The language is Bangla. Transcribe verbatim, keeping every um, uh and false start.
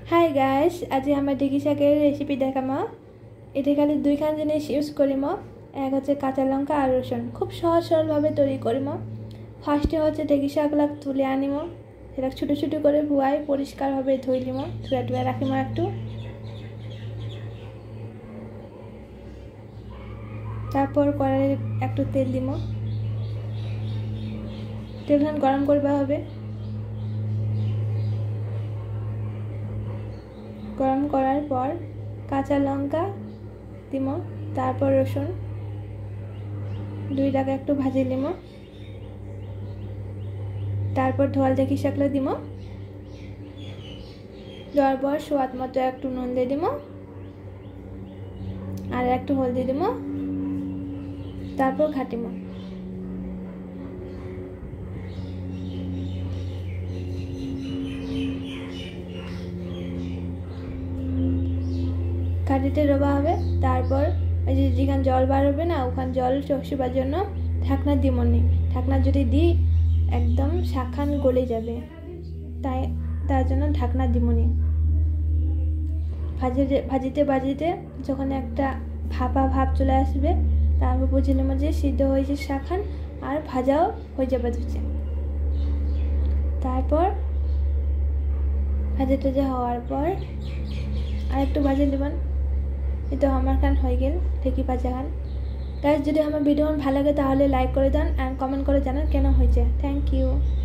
हाय गाइस, आज हमें ढेकी शाकेर रेसिपि देखामो। एटा खाली दुइखान जिनिस यूज करिम। एक हच्छे काँचा लंका और रसुन। खूब सहज सरल भावे तैरि करिम। फार्स्टे हच्छे ढेकी शाकलाक तुले आनिम, सेटाके छोटो छोटो करे धुआई परिष्कार भावे धुई लिम, धुए धुए राखिम एकटु। तारपर कड़ाइये एकटु तेल दिम, तेलखान गरम करबा होबे। गरम करार पर काँचा लंका दिम, तारपर रसुन दुइटाके एकटु भाजी लिम, तारपर धोয়াল ढेकी शाकला दिम, देওয়ার पर स्वाद मतो एकटु नुन दिए दिम और एकटु हल्दी दिम, तारपर घाटिम। घाटिते रबा होबे। तारपर এই যে যেখানে জল বার হবে না ওখানে জল চষিবার জন্য ঢাকনা দিমনি। ঢাকনা যদি দিই একদম শাকখান গলে যাবে, তাই তার জন্য ঢাকনা দিমনি। ভাজিতে ভাজিতে ভাজিতে যখন একটা ভাপা ভাব চলে আসবে তারপর বুঝে নেব যে সিদ্ধ হয়েছে শাকখান আর ভাজাও হয়ে যাবে ধুচ্ছে। তারপর ভাজা টাজা হওয়ার পর আর একটু ভাজে নেবেন। ये तो हमार खान हो गेल ढेकी भाजा खान। गाइस, যদি আমার ভিডিও ভালো লাগে তাহলে লাইক করে দেন এন্ড কমেন্ট করে জানান কেন হয়েছে। Thank you.